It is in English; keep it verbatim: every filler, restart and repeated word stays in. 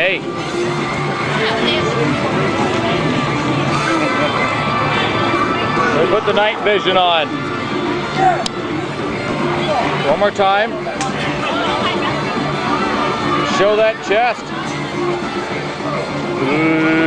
Hey. We put the night vision on. One more time. Show that chest.